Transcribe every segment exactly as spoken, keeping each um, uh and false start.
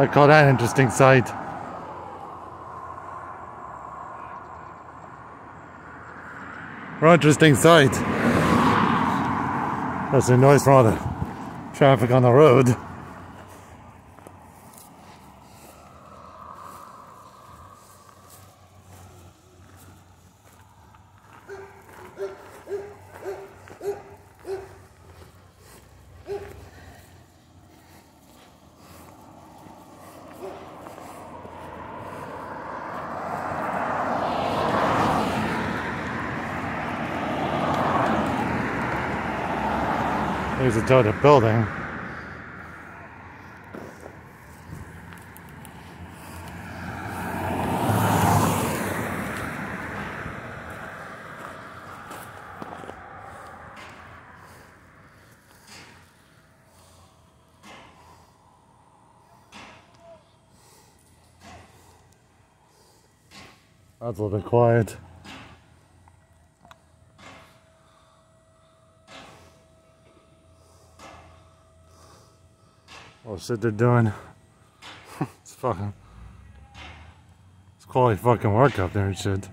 I call that an interesting sight. Or interesting sight. That's the noise from all the traffic on the road. There's a total building. That's a little bit quiet. Oh shit, they're doing. It's fucking. It's quality fucking work up there and shit.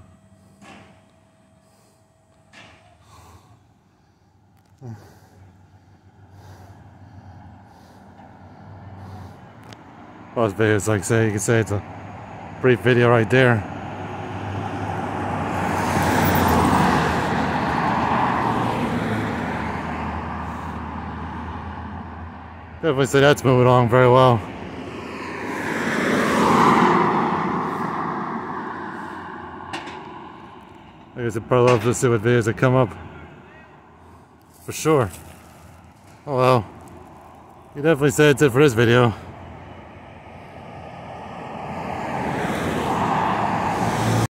Well, this video is like, say, you can say it's a brief video right there. Definitely say that's moving along very well. I guess I'd probably love to see what videos that come up. For sure. Oh well. You definitely say it's it for this video.